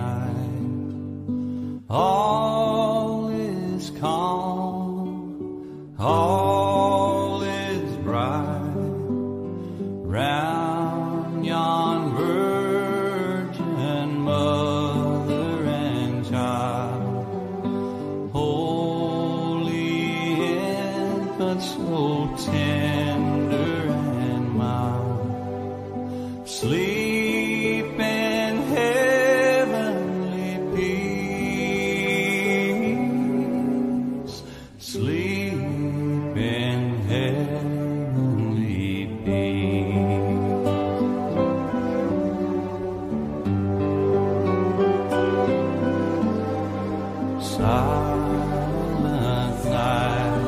night. All is calm, all is bright, round yon virgin mother and child. Holy infant, so tender and mild, sleep in heavenly peace, sleep in heavenly peace. Silent night,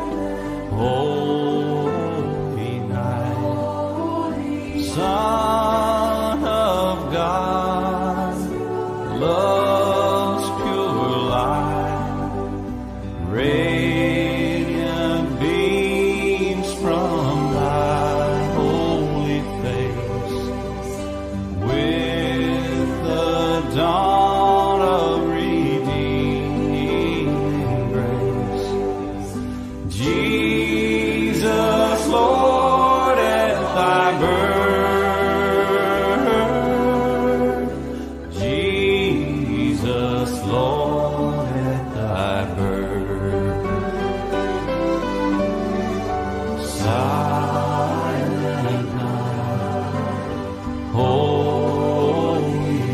holy night, Son of God, love's pure light, radiant beams from thy holy face, with the dawn of redeeming grace. Jesus, Lord, at thy birth, Jesus, Lord, at thy birth. Silent night, holy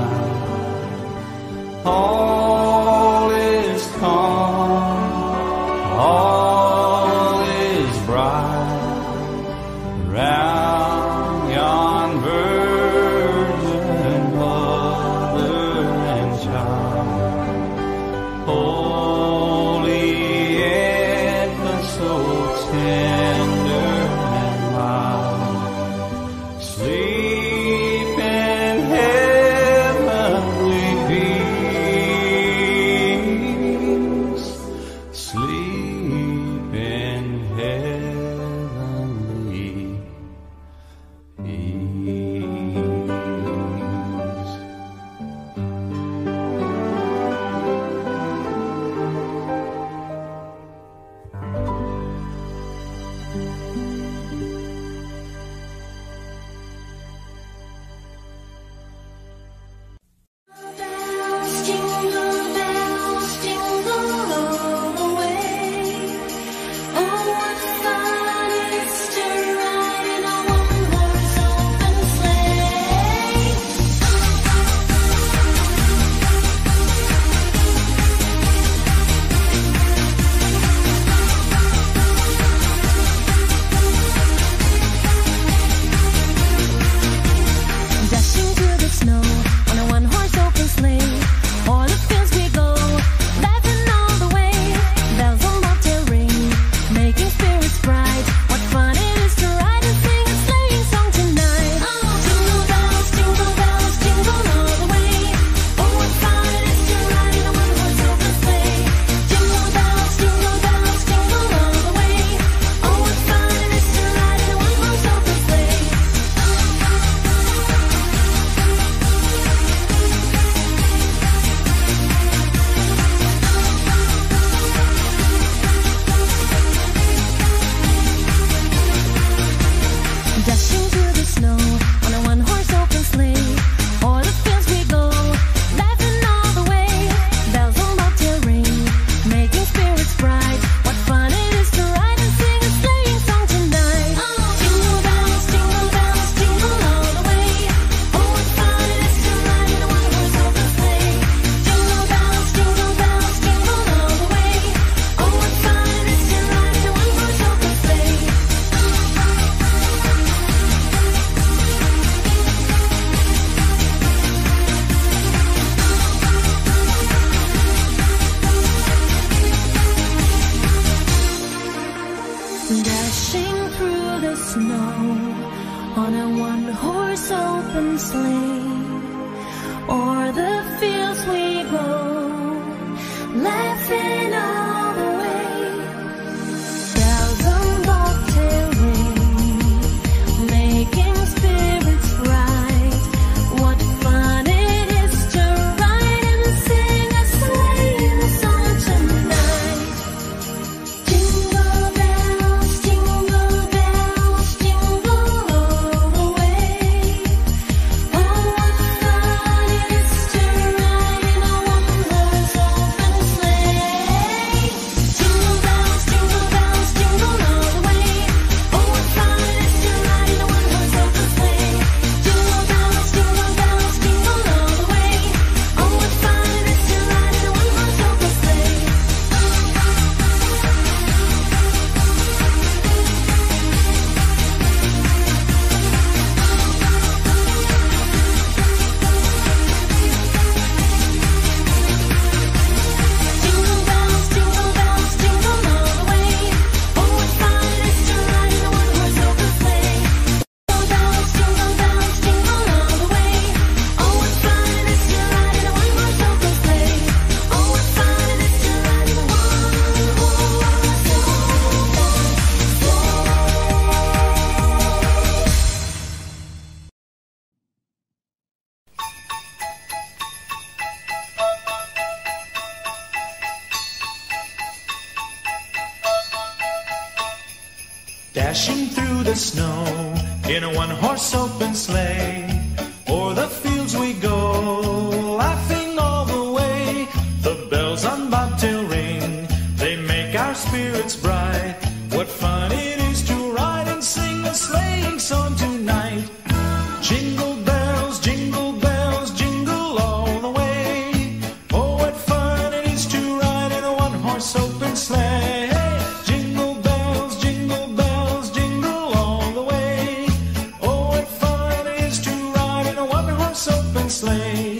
night, all is calm, all is bright, round yon virgin mother and child. Holy infant, so tender and mild, sleep in heavenly peace, dashing through the snow in a one-horse open sleigh. O'er the fields we go, laughing all the way. The bells on bobtail ring, they make our spirits bright. What fun it is to ride and sing a sleighing song tonight. Jingle bells, jingle bells, jingle all the way. Oh, what fun it is to ride in a one-horse open sleigh. Jingle bells, jingle bells, jingle all the way. Oh, what fun it is to ride in a one-horse open sleigh.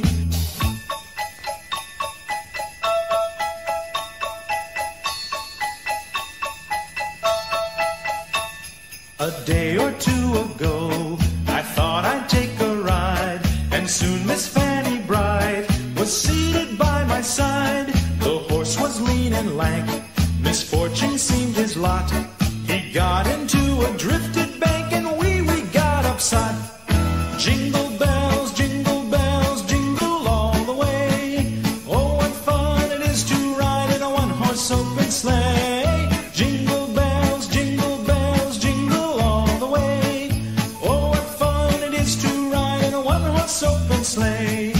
A day or two ago, I thought I'd take a ride, and soon Miss Fanny Bright was seated by my side. The horse was lean and lank, misfortune seemed his lot. He got into a drifted bank, and we got upset. Jingle bells, jingle all the way. Oh, what fun it is to ride in a one-horse open sleigh. Jingle bells, jingle all the way. Oh, what fun it is to ride in a one-horse open sleigh.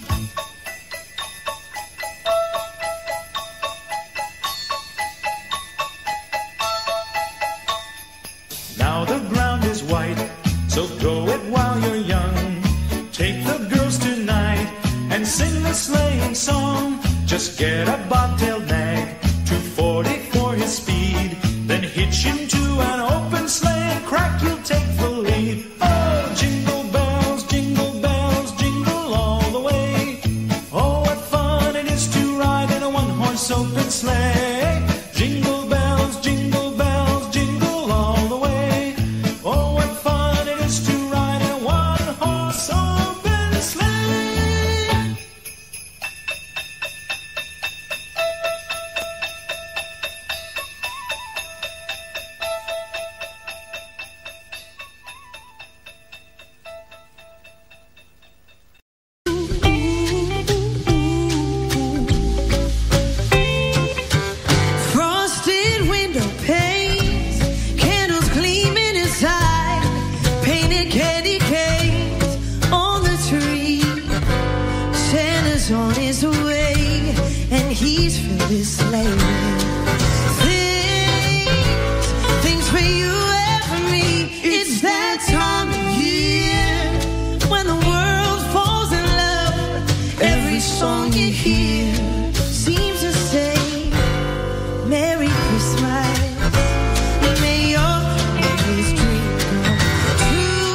Now the ground is white, so go it while you're young. Take the girls tonight and sing the sleighing song. Just get a bobtail nag, 240 for his speed. Then hitch him to an open sleigh and crack, you'll take the lead. Oh, jingle bells, jingle all the way. Oh, what fun it is to ride in a one-horse open sleigh. Jingle bells, jingle all the way. Oh, what fun it is to ride in a one-horse open sleigh. Frosted window panes, candles gleaming inside, painted candy canes on the tree. Santa's on his way, and he's filled his sleigh with things for you and for me. It's that time of year when the world falls in love. Every song you hear seems to say Merry Christmas. May your hopeless dream come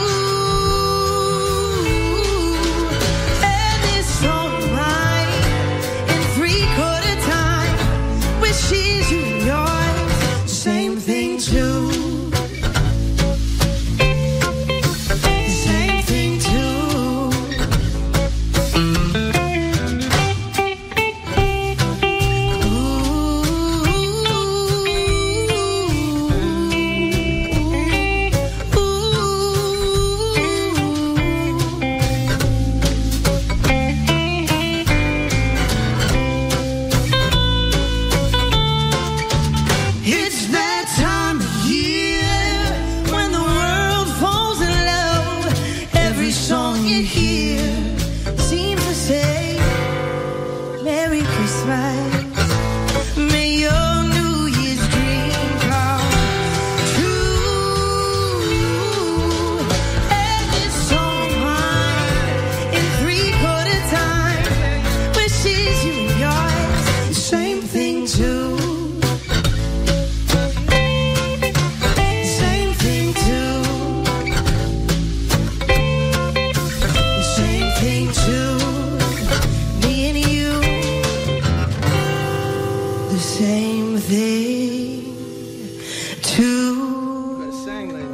true. And this song of mine in three-quarter time wishes you and yours same thing too. Same thing too. It's that time of year when the world falls in love. Every song you hear seems to say Merry Christmas. May your New Year's dream come true. And this song of mine in three-quarter time wishes you and yours the same thing too. Same thing too. Same thing too. Me and you. The same thing too. Sing, lady.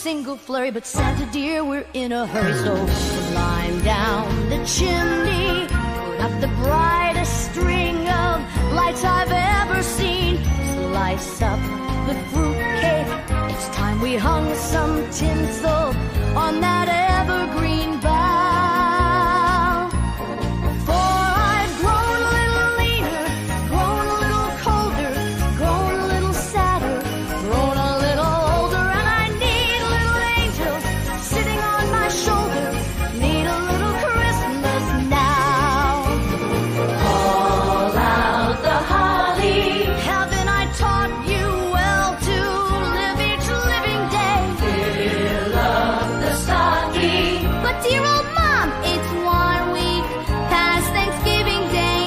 single flurry, but Santa dear, we're in a hurry, so climb down the chimney, put up the brightest string of lights I've ever seen, slice up the fruitcake, it's time we hung some tinsel on that evergreen bough. For I've grown a little leaner, grown a little colder, grown a little sadder, grown a little older, and I need little angels sitting on my shoulder, need a little Christmas now. Call out the holly, haven't I taught you well to live each living day? Fill up the stocking. But dear old Mom, it's 1 week past Thanksgiving Day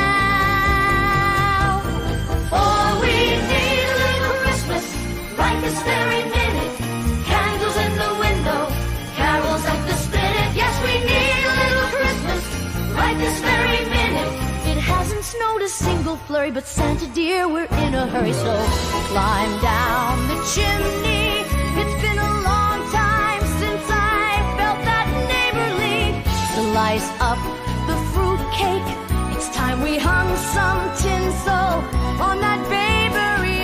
now. For we need a little Christmas right this very minute. Candles in the window, carols at the spinet. Yes, we need a little Christmas right this very minute. It hasn't snowed a single flurry, but Santa dear, we're in a hurry, so climb down the chimney. It's been a long time since I felt that neighborly. Slice up the fruitcake, it's time we hung some tinsel on that bakery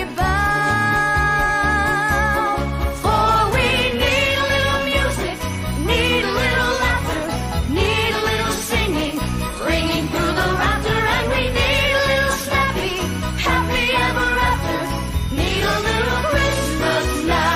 bough. For we need a little music, need a little laughter, need a little singing, ringing through the rafter, and we need a little snappy, happy ever after, need a little Christmas now.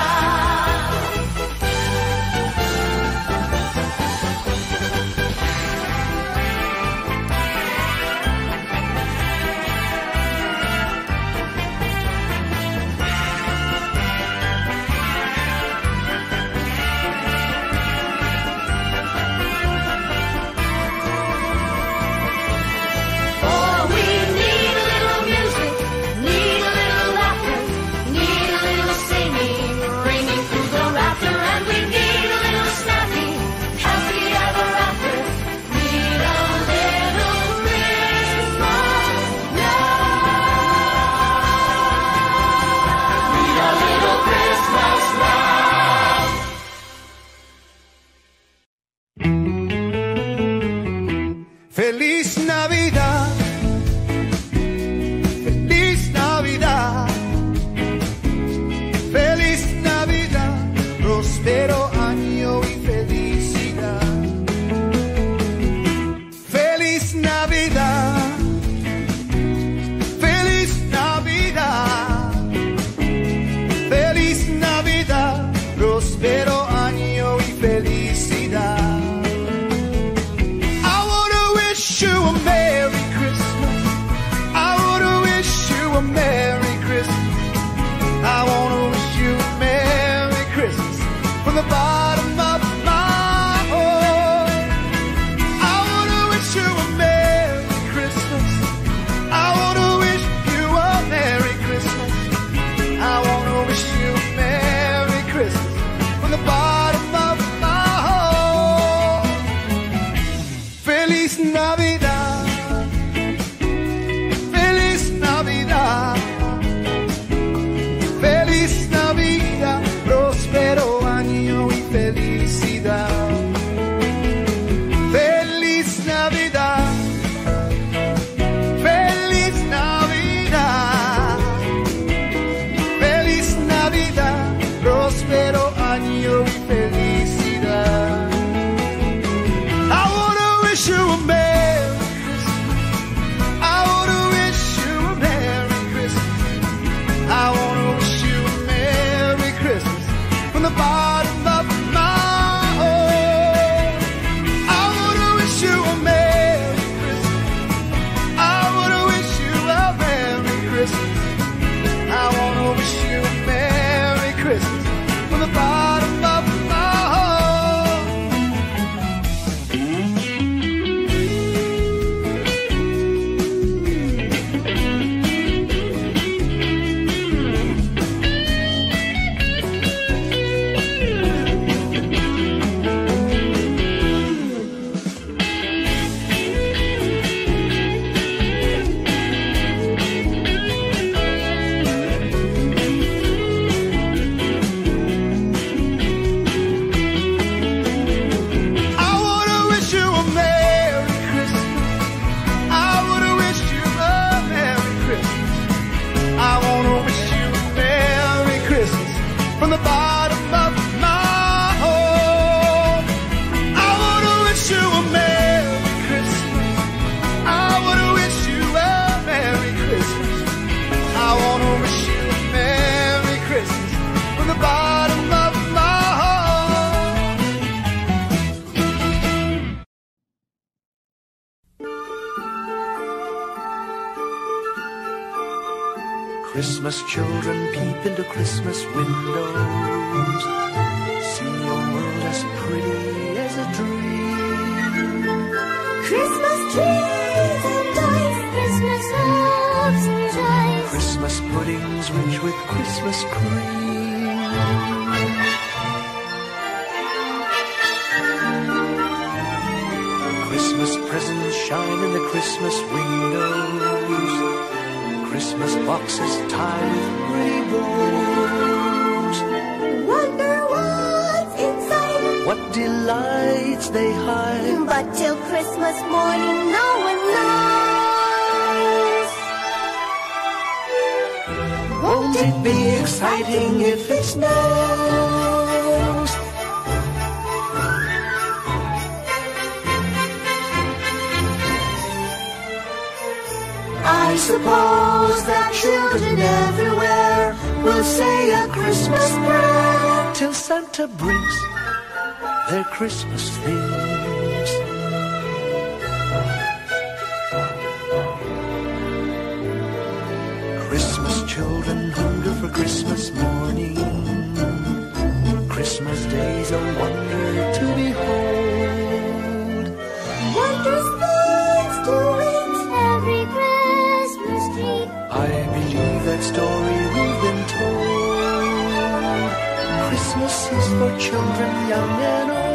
Christmas children peep into Christmas windows. See your world as pretty as a dream. Christmas trees and dice, Christmas hopes and joys, Christmas puddings rich with Christmas cream. Christmas presents shine in the Christmas windows. Christmas boxes tied with pretty bows. wonder what's inside. What delights they hide. But till Christmas morning, no one knows. Won't it be exciting if it snows? I suppose that children everywhere will say a Christmas prayer till Santa brings their Christmas things. Christmas children hunger for Christmas morning. Christmas day's a wonder to behold. Wondrous things to wait every Christmas tree. I believe that story we've been told. Christmas is for children young and old.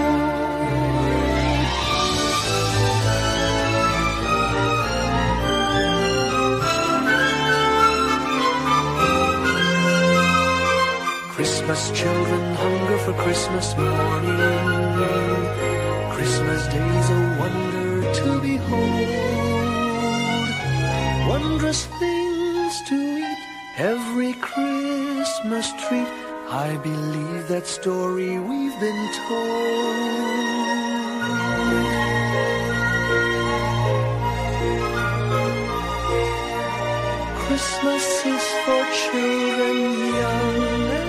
Christmas children hunger for Christmas morning. Christmas day's a wonder to behold. Wondrous things to eat, every Christmas treat. I believe that story we've been told. Christmas is for children young and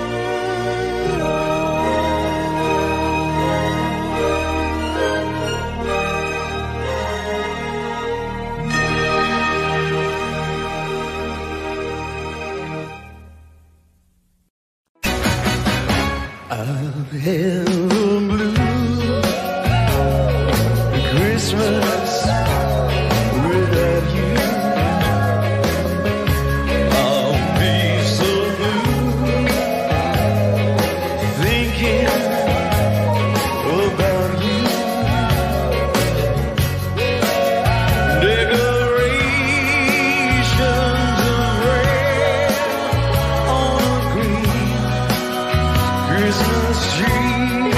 Hello blue Christmas without you. I'll be so blue thinking about you. Decorations of red on a green Christmas tree.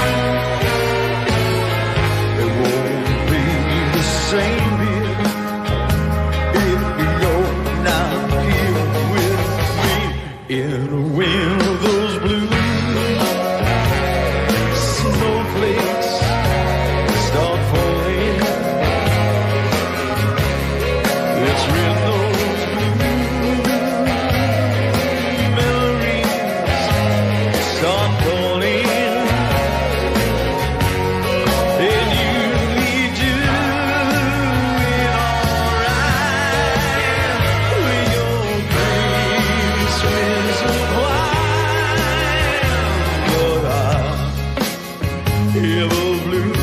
It won't be the same here if you're not here with me. In a wind of those blue snowflakes start falling. It's when those blue memories start calling. And you need doing alright with your Christmas wine. But I have a blue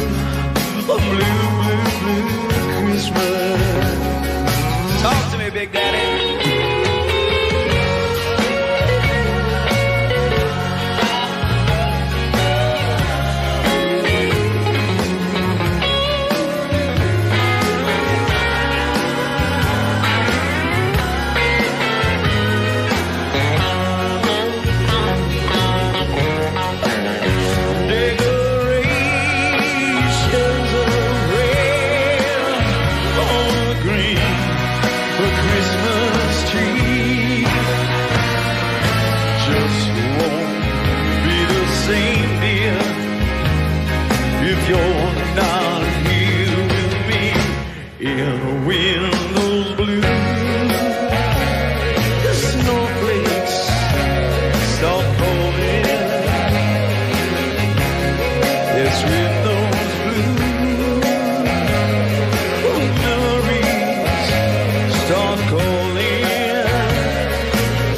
Christmas. Talk to me, Big Daddy. Decorations of red on a green for Christmas tree. Just won't be the same, dear, if you're not here with me. In a wind those blue snowflakes start falling. It's with those blue memories start calling.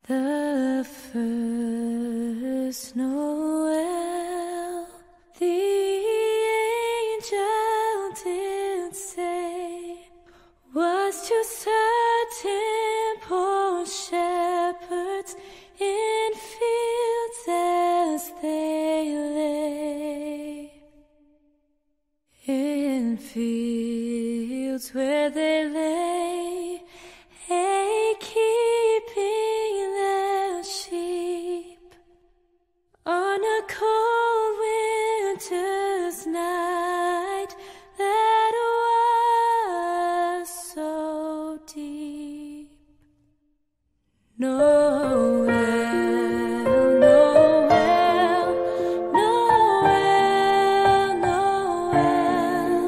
The first Noel, the angel did say, was to certain poor shepherds in fields as they lay, in fields where they lay, keeping their sheep on a cold winter's night that was so deep. Noel, Noel, Noel, Noel,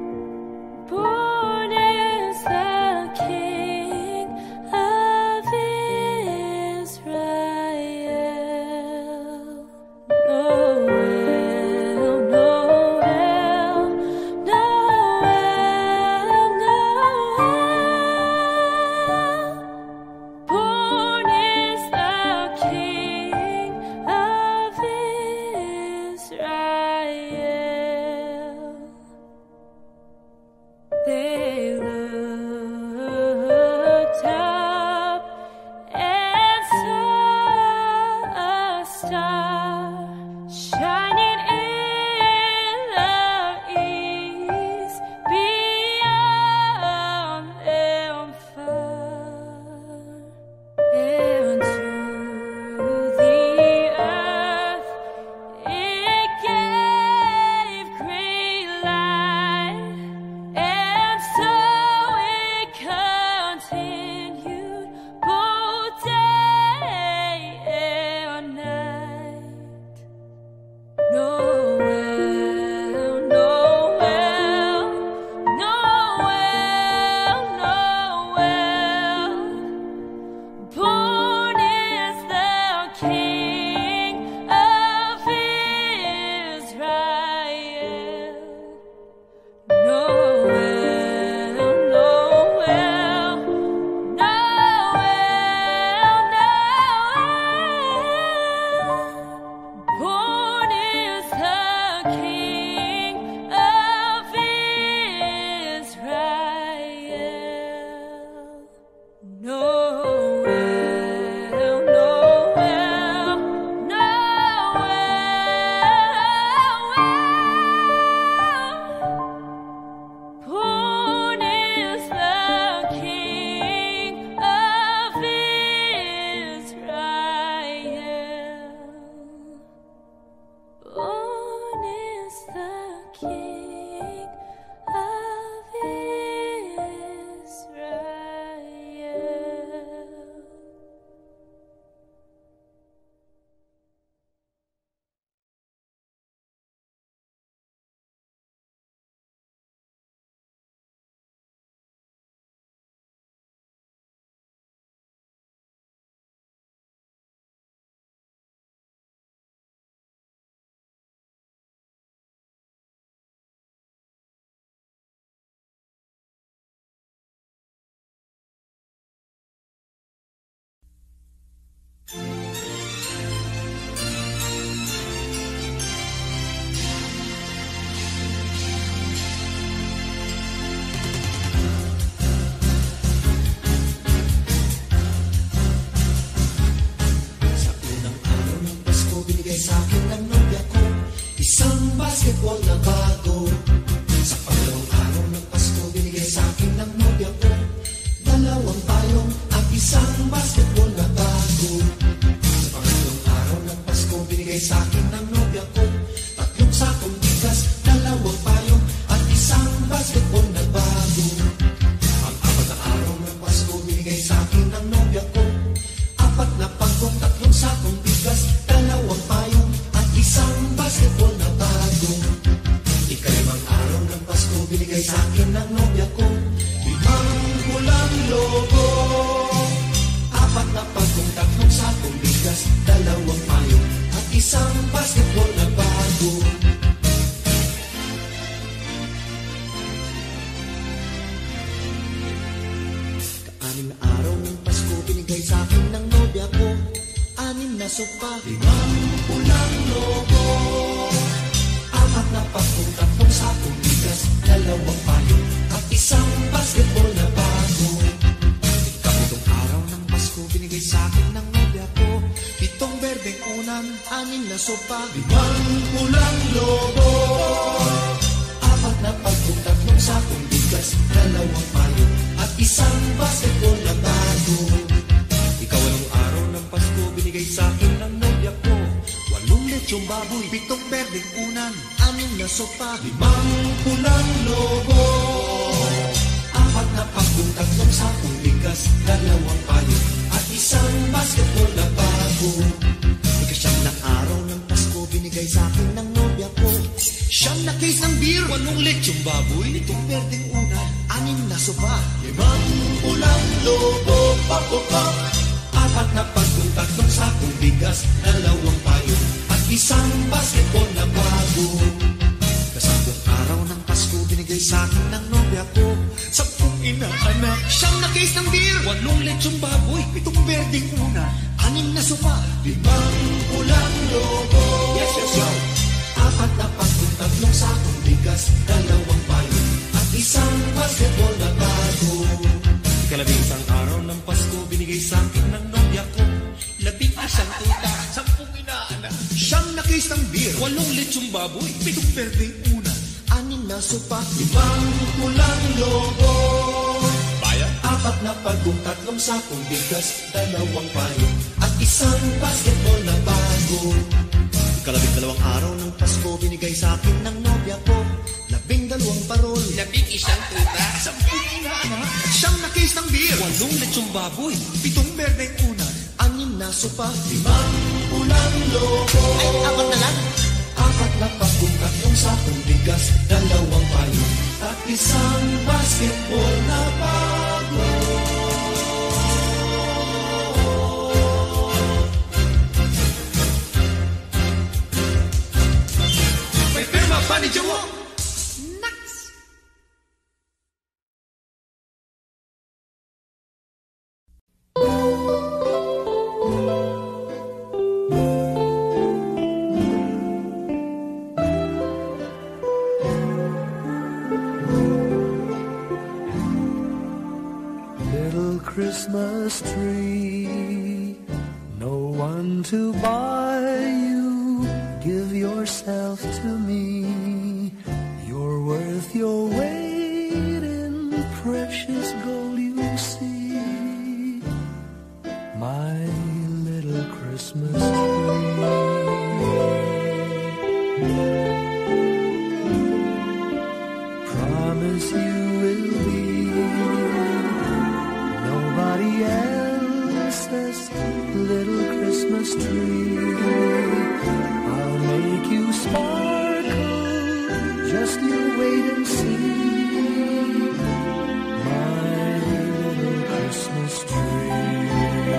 born is the King of Israel. Noel, Noel, Noel, Noel, born is the King of Israel. They looked up and saw a star shining in the east beyond them far, and to the earth it gave great light, and so it continued both day and night. Noel, Noel, Noel, Noel, born is the King of Israel. Noel, Noel, Noel, Noel, born is the King of Israel. Noel, Noel, Noel, born is the King of Israel. Born is the King of Israel. Sa unang araw ng Pasko, binigay sa akin ng nobya ko isang basketball na bago. Sa pangalawang araw ng Pasko, binigay sa akin ng nobya ko dalawang payong at isang basketball na bago. Sa pangatlong araw ng Pasko, binigay sa akin ng nobya ko tatlong sakong bigas, dalawang payong at isang basketball na bago. Ang apat na araw ng Pasko, binigay sa akin ng nobya ko apat na pangkong, tatlong sakong bigas, dalawang payong at isang basketball na bago. Ikalimang araw ng Pasko, binigay sa akin ng nobya ko limang pulang logo, apat na pangkong, tatlong sakong bigas, dalawang payong at isang basketball na bago. Kaanim na araw ng Pasko, binigay sa akin ng nobya ko sopa, 5 pulang lobo, 4 na pagkong, 3 sakong bigas, 2 payo, at isang basketball na bago. Ikapitong araw ng Pasko, binigay sa'kin ng nobya ko, 7 berdeng unan, 6 na sopa, 5 pulang lobo, 4 na pagkong, 3 sakong bigas, 2 payo, at isang basketball na bago. Ikawalong araw ng Pasko, binigay sa'kin ng nobya ko, 8 lechong baboy, 7 berdeng unan, 6 na sopa, 5 pulang lobo, 4 na pagkong, 3 sakong bigas, 2 payo, at isang basketball na bago. Ikasyam na araw ng Pasko, binigay sa'kin ng nobya ko, 9 na case ng beer, 8 lechong baboy, 7 berdeng unan, 6 na sopa, 5 pulang lobo, pop-pop-pop, 4 na pagkong, 3 sakong bigas, 2 payo, at isang basketball na bago. Kasampung araw ng Pasko, binigay sa'kin ng nobya ko, 10 inaanak, 9 na case ng beer, 8 lechong baboy, 7 berdeng unan, 6 na sopa, 5 pulang lobo. Yes, yes, yes. 4 na pagkong, 3 sakong bigas, 2 payo, at isang basketball na bago. Ikalabing-isang araw ng Pasko, binigay sa'kin ng nobya ko, 11 tuta, 10 inaanak, 9 na case ng beer, 8 lechong baboy, 7 berdeng unan, 6 na sopa, 5 pulang lobo. Bayan? 4 na pagkong, 3 sakong bigas, 2 payo, at isang basketball na bago. Ikalabing-2 araw ng Pasko, binigay sa'kin ng nobya ko, 12 parol, 11 tuta, 10 inaanak, 9 na case ng beer, 8 lechong baboy, 7 berdeng unan, 6 na sopa, 5 pulang lobo. Ay, 4 na lang. 4 na pagkong, 3 sakong bigas, 2 payo, at isang basketball na bago. May pirma pa ni Jowo. Christmas tree, no one to buy you, give yourself to me, you're worth your weight in precious gold, you see, my little Christmas tree. Promise you will be nobody else's little Christmas tree. I'll make you sparkle, just you wait and see, my little Christmas tree.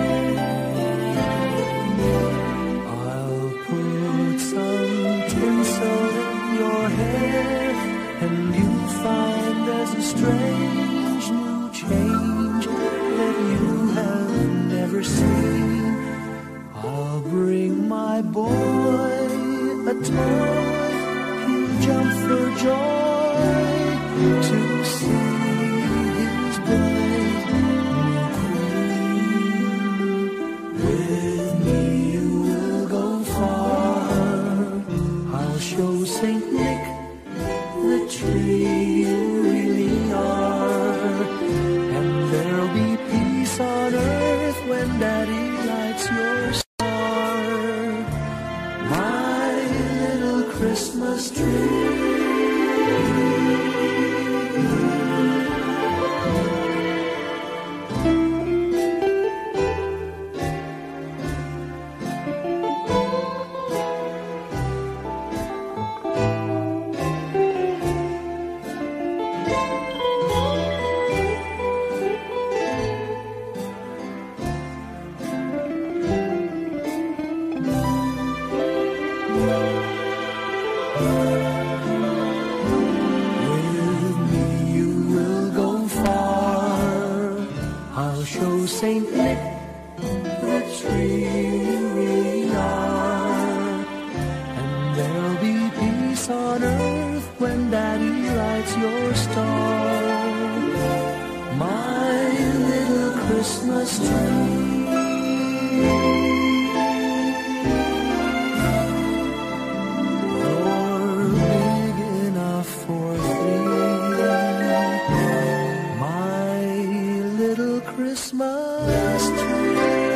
I'll put some tinsel in your hair, and you'll find there's a strange new change that you have never seen. I'll bring my boy a toy, he'll jump for joy to see his bride new queen. With me you will go far, I'll show Saint Nick the tree you really are, and there'll be peace on earth when Daddy lights your star, my little Christmas tree. Saint Nick, the tree you really are. lights your star, my little Christmas tree. You're big enough for three, my little Christmas tree.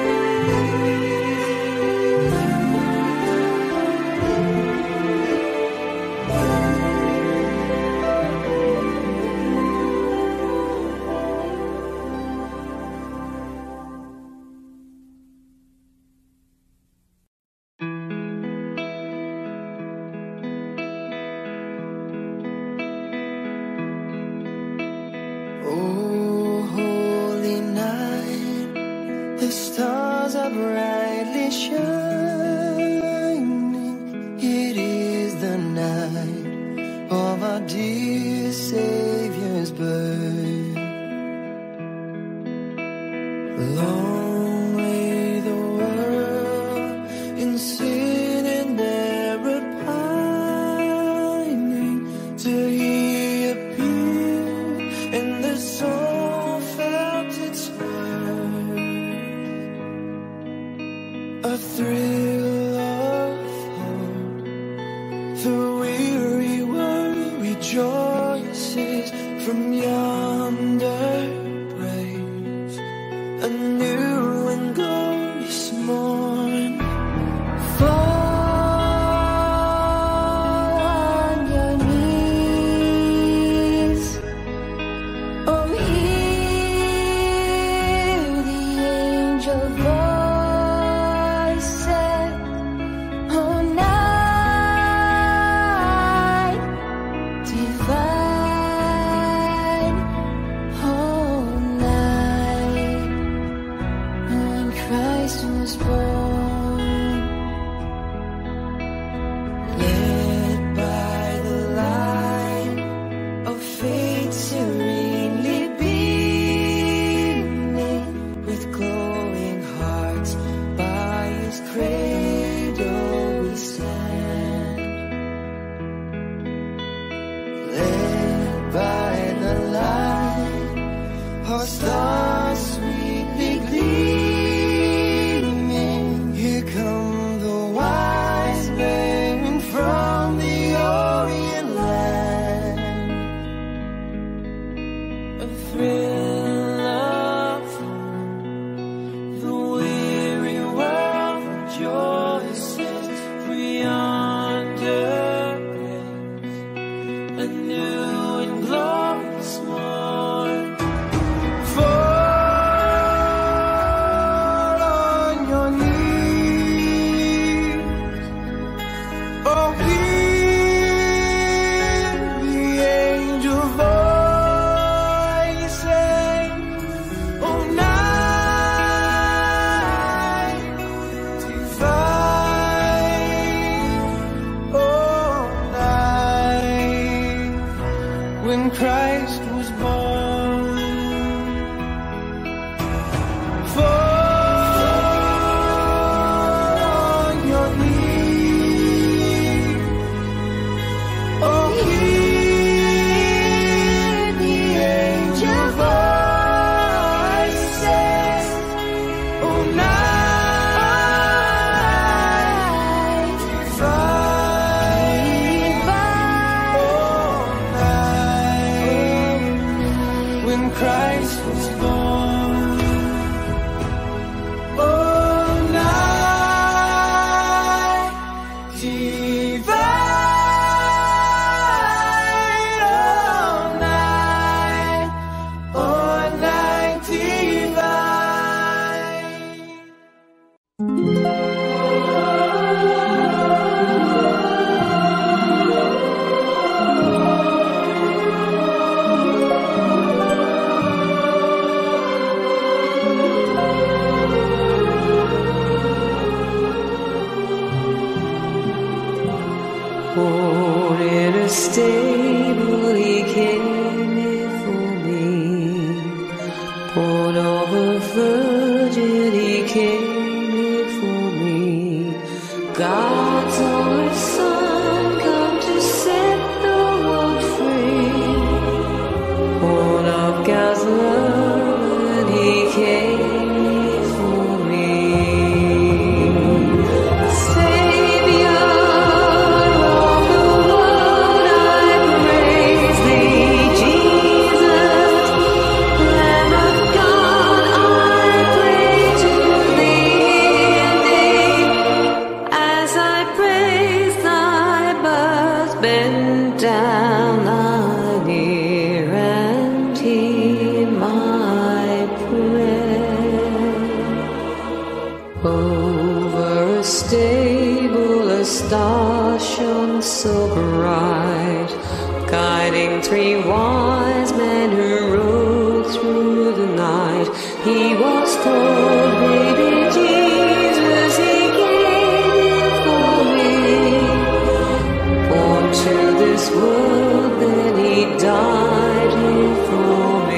Oh, holy night, the stars are brightly shining. It is the night of our dear Savior's birth. Long lay the world in sin and error pining, till He appeared and the soul felt its worth. A thrill of hope, the weary world rejoices from yonder praise. A new and glorious morn. Fall on your knees. Oh, hear the angel voices. Oh, night divine. Oh, night when Christ was born. Led by the light of faith serenely beaming, with glowing hearts by His cradle we stand. Led by the light, our stars sweetly gleaming, here come the wise men from the Orient land. A thrill of hope, the weary world rejoices, for yonder breaks a new and glorious morn. Fall on your knees. Oh, hear the angel voices. Oh, night divine. Oh, night when Christ was born. Fall on your knees. Oh, hear the angel voices. Oh, night divine. Oh, night when Christ was born. Oh, night divine. Oh, night Oh, in a stable He came here for me. Born of a virgin He came here for me. God's only Son come to set the world free. bend down, lie near, and hear my prayer. Over a stable, a star shone so bright, guiding three wise men who rode through the night. He was called Baby Jesus, he came for me. Born to this world, then he died here for me.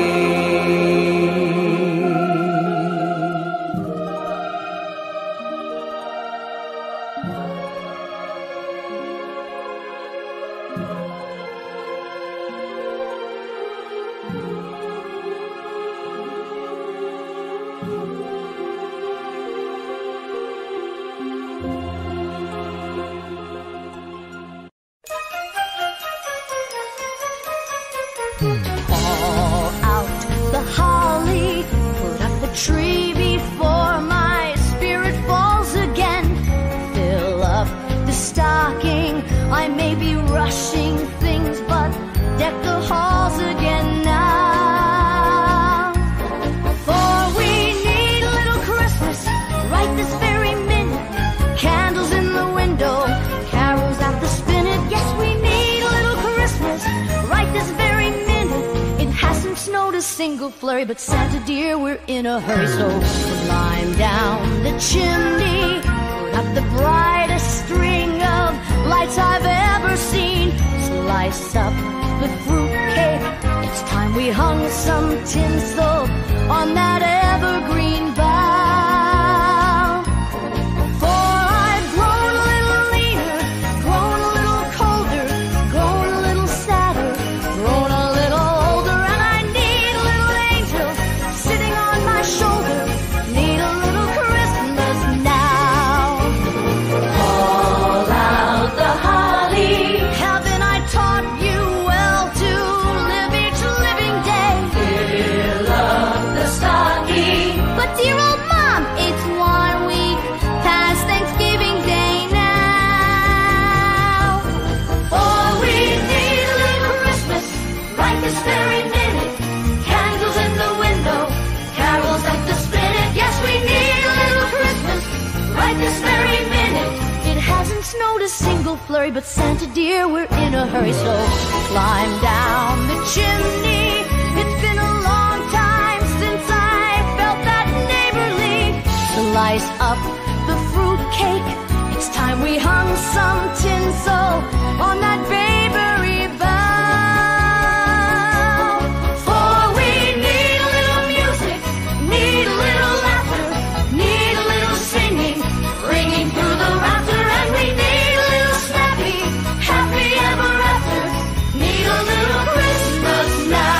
All out the holly, put up the tree before my spirit falls again. Fill up the stocking, I may be rushing things, but deck the halls again now. For we need a little Christmas right this very minute. Candles in the window, carols at the spinet. Yes, we need a little Christmas right this very minute. Hasn't snowed a single flurry, but Santa dear, we're in a hurry. So climb down the chimney, put up the brightest string of lights I've ever seen. Slice up the fruitcake, it's time we hung some tinsel on that evergreen bough. For I've grown a little leaner, grown a little colder, grown a little sadder, grown a little shoulder, need a little Christmas now. Call out the holly, haven't I taught you well to live each living day? Fill up the stocking, but dear old Mom, it's 1 week past Thanksgiving Day now. For we need a little Christmas right this very minute. Candles in the window, carols at the spinet. Yes, we need a little Christmas right this very minute. It hasn't snowed a single flurry, but Santa dear, we're in a hurry. So climb down the chimney. It's been a long time since I felt that neighborly. Slice up the fruitcake, it's time we hung some tinsel on that bakery bough. For we need a little music, need a little laughter, need a little singing, ringing through the rafter, and we need a little snappy, happy ever after, need a little Christmas now.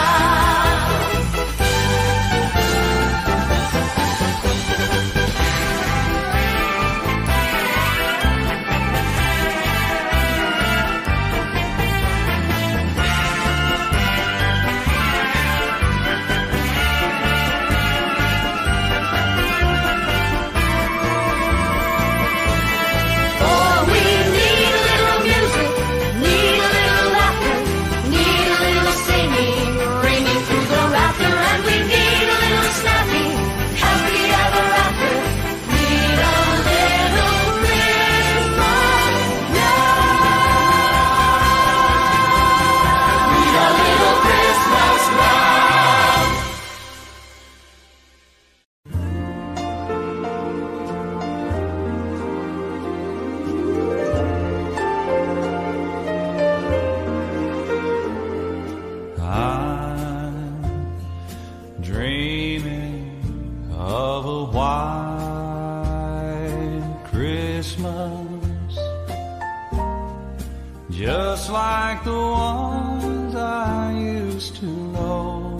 Just like the ones I used to know,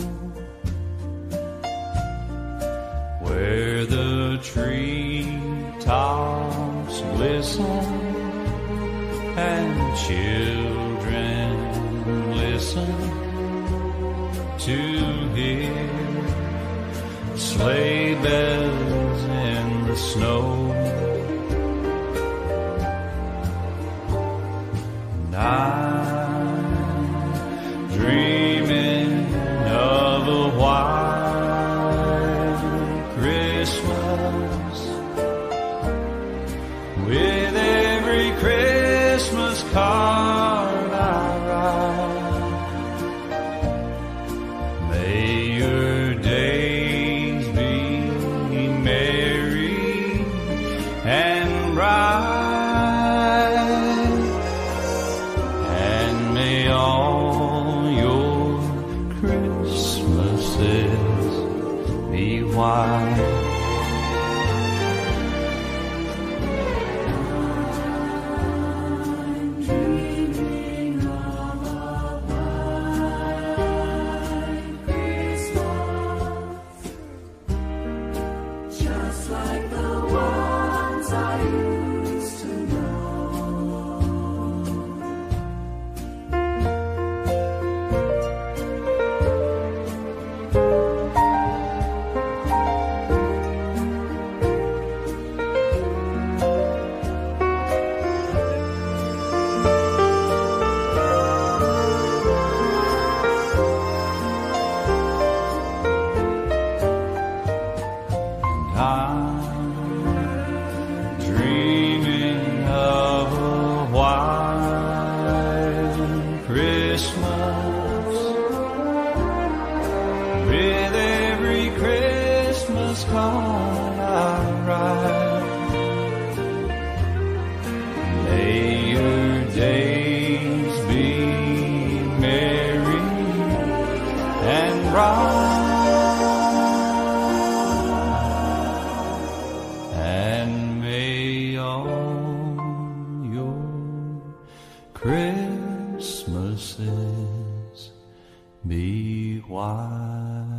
where the treetops glisten and children listen to hear sleigh bells in the snow. I'm dreaming of a white Christmas with every Christmas card I write. May your days be merry and bright, and may all your Christmases be white. And may all your Christmases be white.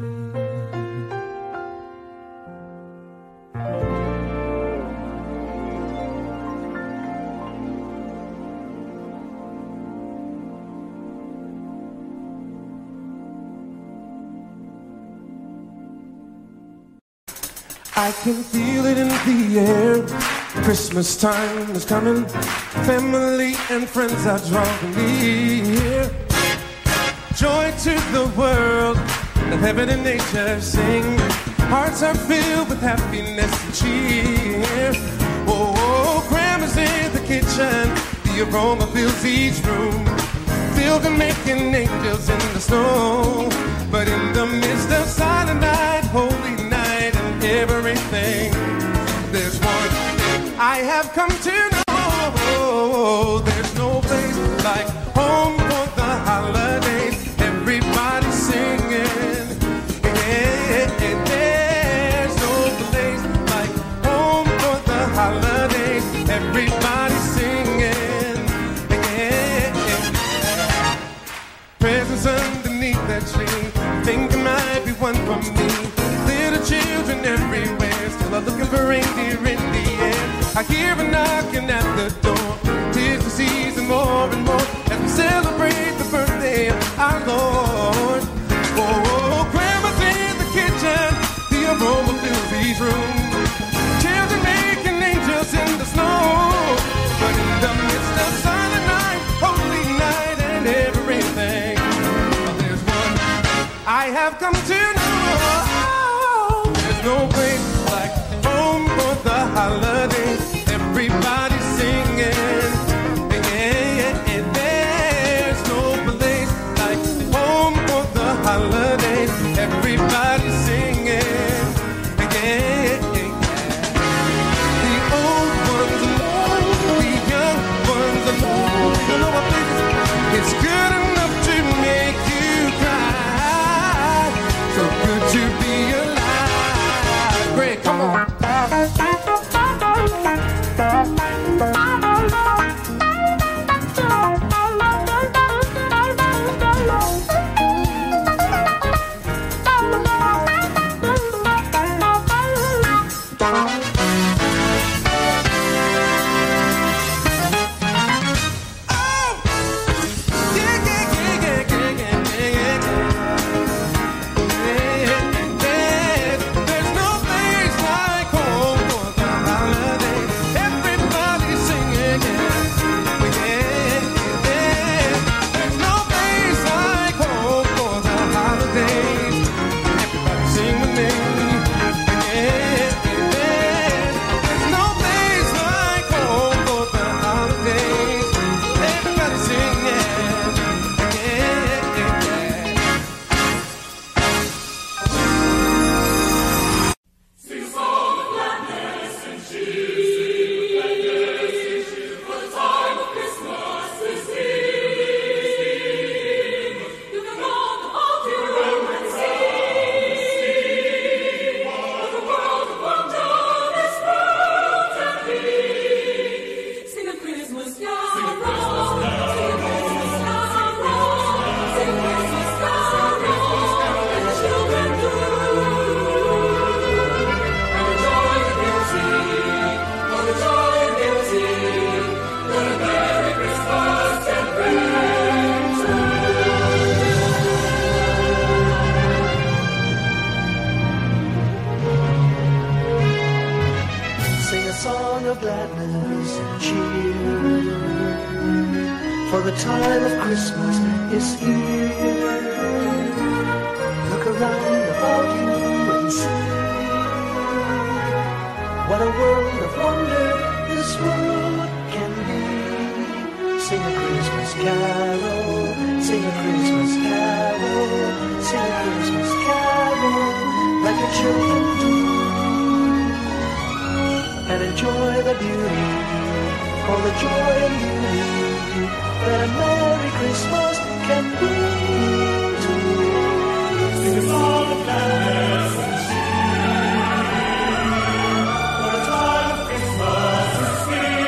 I can feel it in the air. Christmas time is coming. Family and friends are drawing near. Joy to the world, and heaven and nature sing. Hearts are filled with happiness and cheer. Oh, Grandma's in the kitchen. The aroma fills each room. Filled and making angels in the snow. But in the midst of silent night, holy night, and everything, there's one thing I have come to know. There's no place like home for the holidays. Everybody singing. Yeah, there's no place like home for the holidays. Everybody singing. Yeah. Presents underneath that tree. Think it might be one for me. Little children everywhere still are looking for reindeer in the air. I hear a knocking at the door. 'Tis the season more and more as we celebrate the birthday of our Lord. Oh, Grandma's in the kitchen. The aroma fills each room. Children making angels in the snow. But in the midst of silent night, holy night, and everything, there's one I have come to know. There's no place like home for the holidays. Everybody singing. Yeah, there's no place like home for the holidays. Everybody singing. Yeah. The old ones alone, the young ones alone. You know what, baby? It's good enough to make you cry. So good to be alive. Great, come on. for the time of Christmas is here. Look around about you and see what a world of wonder this world can be. Sing a Christmas carol, sing a Christmas carol, sing a Christmas carol like your children do, and enjoy the beauty, all the joy and beauty that a Merry Christmas can bring to you. Sing a song of gladness and cheer, for the time of Christmas is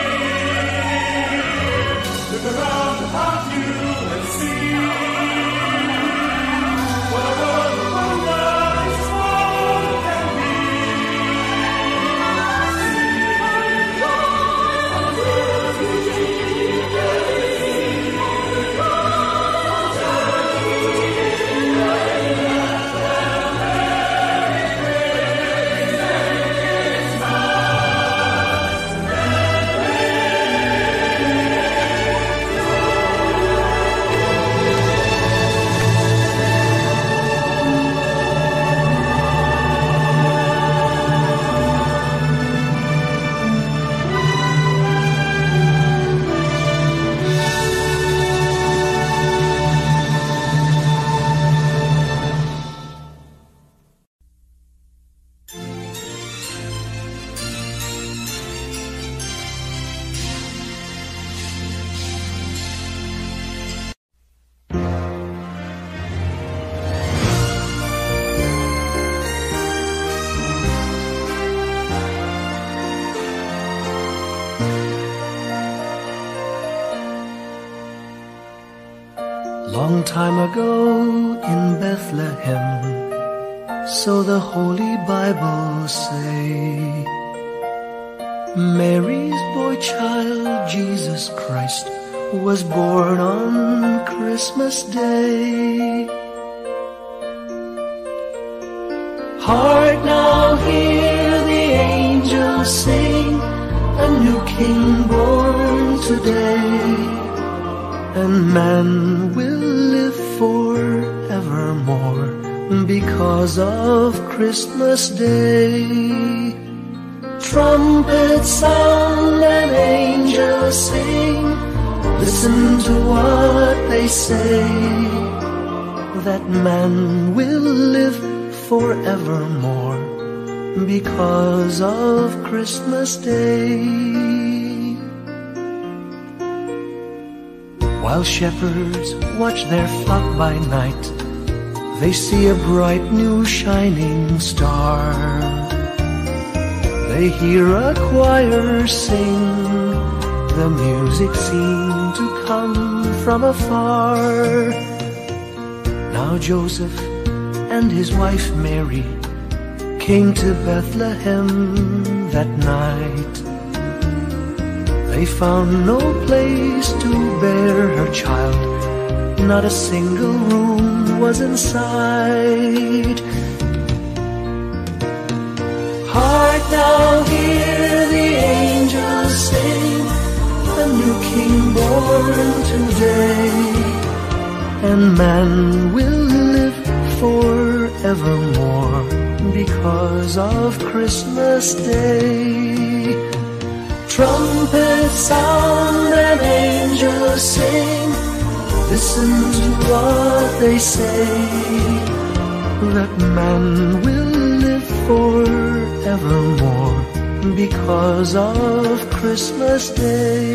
here. Look around about you and see what a world of wonder this world can be. Long time ago in Bethlehem, so the Holy Bible say, Mary's boy child, Jesus Christ, was born on Christmas Day. Hark now, hear the angels sing, a new King born today, and man will live forevermore because of Christmas Day. Trumpets sound and angels sing, listen to what they say, that man will live forevermore because of Christmas Day. While shepherds watch their flock by night, they see a bright new shining star. They hear a choir sing, the music seemed to come from afar. Now Joseph and his wife Mary came to Bethlehem that night. They found no place to bear her child, not a single room was in sight. Hark now, hear the angels sing, a new King born today, and man will live forevermore because of Christmas Day. Trumpets sound and angels sing, listen to what they say, that man will live forevermore because of Christmas Day.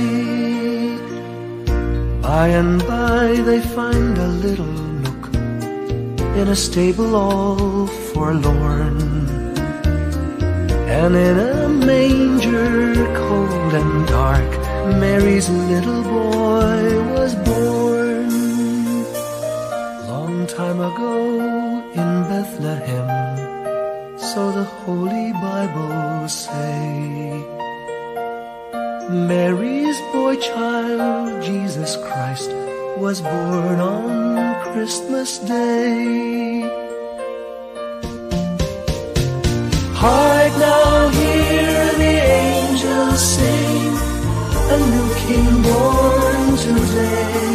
By and by they find a little nook in a stable all forlorn, and in a manger cold and dark, Mary's little boy was born. Long time ago in Bethlehem, so the Holy Bible say, Mary's boy child, Jesus Christ, was born on Christmas Day. Hark now, hear the angels sing, a new King born today,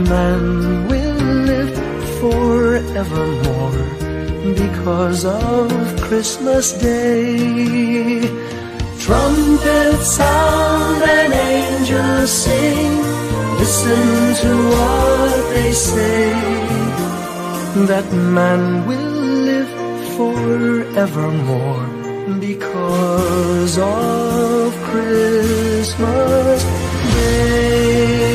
man will live forevermore because of Christmas Day. Trumpets sound and angels sing, listen to what they say, that man will live forevermore because of Christmas Day.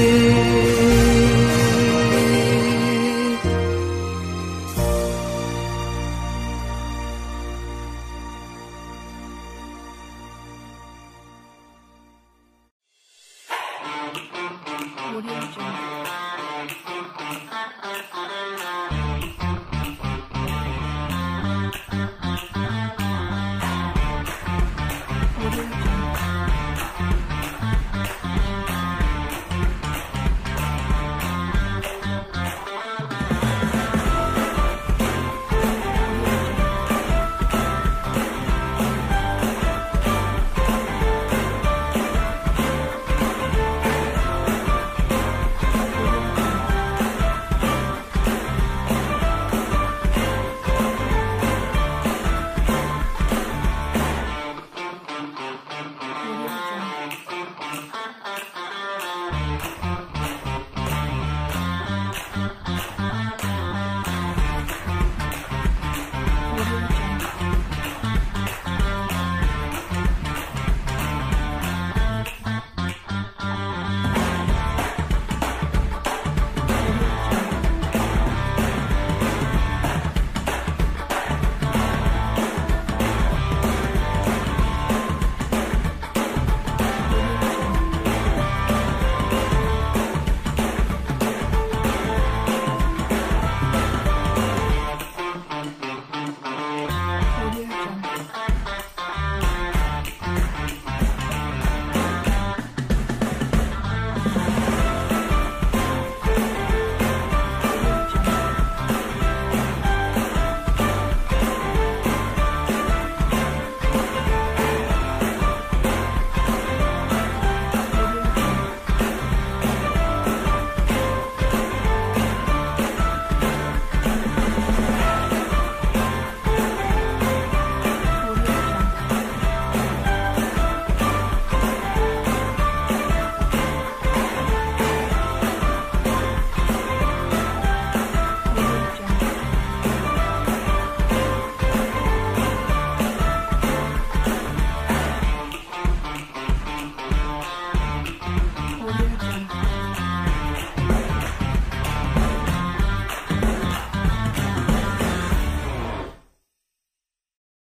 Audio Jungle.